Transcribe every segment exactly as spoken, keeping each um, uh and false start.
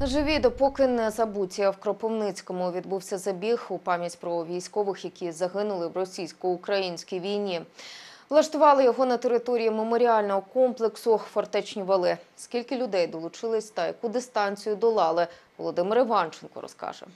Живі, допоки не забуті. В Кропивницькому відбувся забіг у пам'ять про військових, які загинули в російсько-українській війні. Влаштували його на території меморіального комплексу «Фортечні вали». Скільки людей долучились та яку дистанцію долали, Володимир Іванченко розкаже.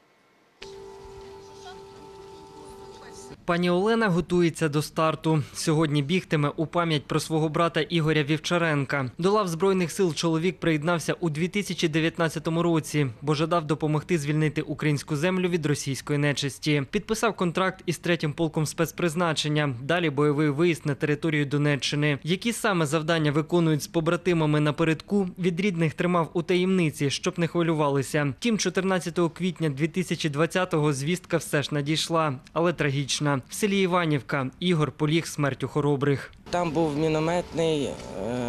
Пані Олена готується до старту. Сьогодні бігтиме у пам'ять про свого брата Ігоря Вівчаренка. До лав Збройних сил чоловік приєднався у дві тисячі дев'ятнадцятому році, бо жадав допомогти звільнити українську землю від російської нечисті. Підписав контракт із третім полком спецпризначення. Далі бойовий виїзд на територію Донеччини. Які саме завдання виконують з побратимами напередку, від рідних тримав у таємниці, щоб не хвилювалися. Втім, чотирнадцятого квітня дві тисячі двадцятого звістка все ж надійшла, але трагічна. В селі Іванівка Ігор поліг смертю хоробрих. Там був мінометний е,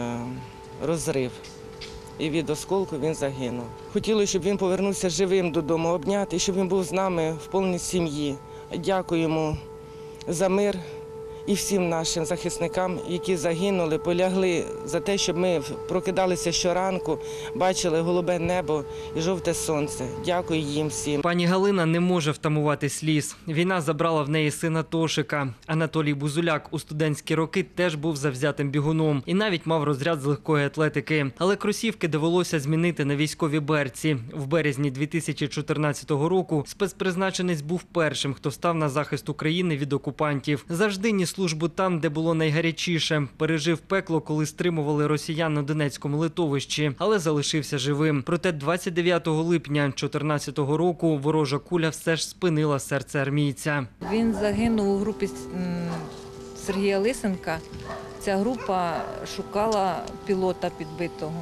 розрив, і від осколку він загинув. Хотіли, щоб він повернувся живим додому, обняти, щоб він був з нами в повній сім'ї. Дякуємо за мир і всім нашим захисникам, які загинули, полягли за те, щоб ми прокидалися щоранку, бачили голубе небо і жовте сонце. Дякую їм всім. Пані Галина не може втамувати сліз. Війна забрала в неї сина Тошика. Анатолій Бузуляк у студентські роки теж був завзятим бігуном і навіть мав розряд з легкої атлетики. Але кросівки довелося змінити на військові берці. В березні дві тисячі чотирнадцятого року спецпризначенець був першим, хто став на захист України від окупантів. Завжди ніс службу там, де було найгарячіше. Пережив пекло, коли стримували росіян на Донецькому литовищі, але залишився живим. Проте двадцять дев'ятого липня дві тисячі чотирнадцятого року ворожа куля все ж спинила серце армійця. Він загинув у групі Сергія Лисенка. Ця група шукала пілота підбитого.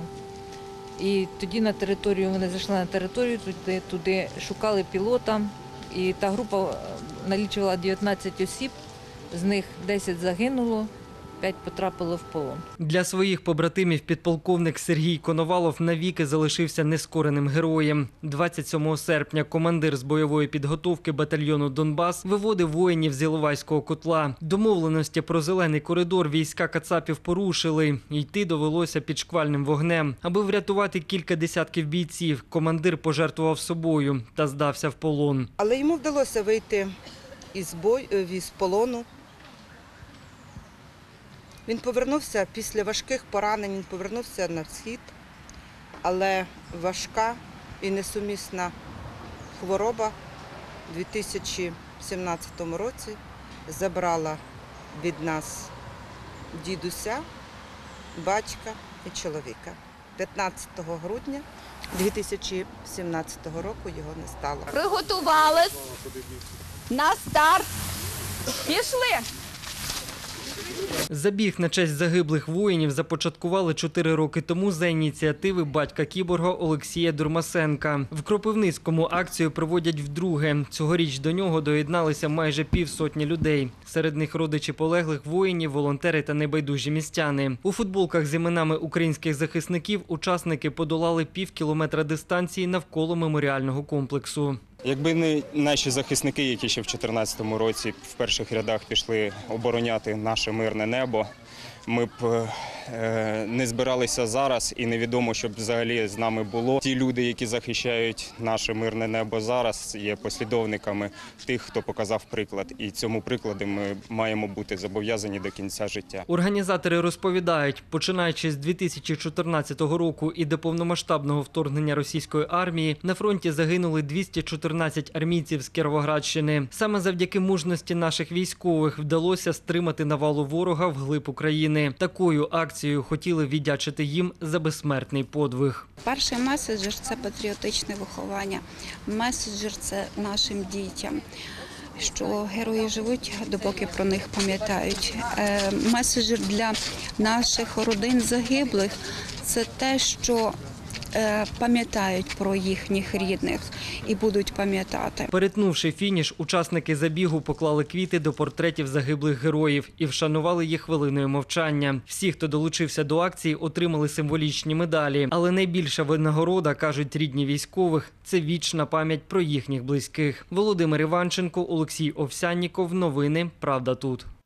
І тоді на територію, вони зайшли на територію, туди, туди шукали пілота. І та група налічувала дев'ятнадцять осіб. З них десять загинуло, п'ять потрапило в полон. Для своїх побратимів підполковник Сергій Коновалов навіки залишився нескореним героєм. двадцять сьомого серпня командир з бойової підготовки батальйону «Донбас» виводив воїнів з Іловайського котла. Домовленості про зелений коридор війська кацапів порушили. Йти довелося під шквальним вогнем. Аби врятувати кілька десятків бійців, командир пожертвував собою та здався в полон. Але йому вдалося вийти із бою, із полону. Він повернувся після важких поранень, він повернувся на схід, але важка і несумісна хвороба у дві тисячі сімнадцятому році забрала від нас дідуся, батька і чоловіка. п'ятнадцятого грудня дві тисячі сімнадцятого року його не стало. Приготувались. На старт. Пішли. Забіг на честь загиблих воїнів започаткували чотири роки тому за ініціативи батька кіборга Олексія Дурмасенка. В Кропивницькому акцію проводять вдруге. Цьогоріч до нього доєдналися майже півсотні людей. Серед них родичі полеглих воїнів, волонтери та небайдужі містяни. У футболках з іменами українських захисників учасники подолали пів кілометра дистанції навколо меморіального комплексу. Якби не наші захисники, які ще в дві тисячі чотирнадцятому році в перших рядах пішли обороняти наше мирне небо, ми б не збиралися зараз і невідомо, що б взагалі з нами було. Ті люди, які захищають наше мирне небо зараз, є послідовниками тих, хто показав приклад. І цьому прикладу ми маємо бути зобов'язані до кінця життя. Організатори розповідають, починаючи з дві тисячі чотирнадцятого року і до повномасштабного вторгнення російської армії, на фронті загинули двісті чотирнадцять армійців з Кіровоградщини. Саме завдяки мужності наших військових вдалося стримати навалу ворога вглиб України. Такою акцією хотіли віддячити їм за безсмертний подвиг. Перший меседжер – це патріотичне виховання. Меседжер – це нашим дітям, що герої живуть, допоки про них пам'ятають. Меседжер для наших родин загиблих – це те, що пам'ятають про їхніх рідних і будуть пам'ятати. Перетнувши фініш, учасники забігу поклали квіти до портретів загиблих героїв і вшанували їх хвилиною мовчання. Всі, хто долучився до акції, отримали символічні медалі. Але найбільша винагорода, кажуть рідні військових, це вічна пам'ять про їхніх близьких. Володимир Іванченко, Олексій Овсянніков. Новини «Правда тут».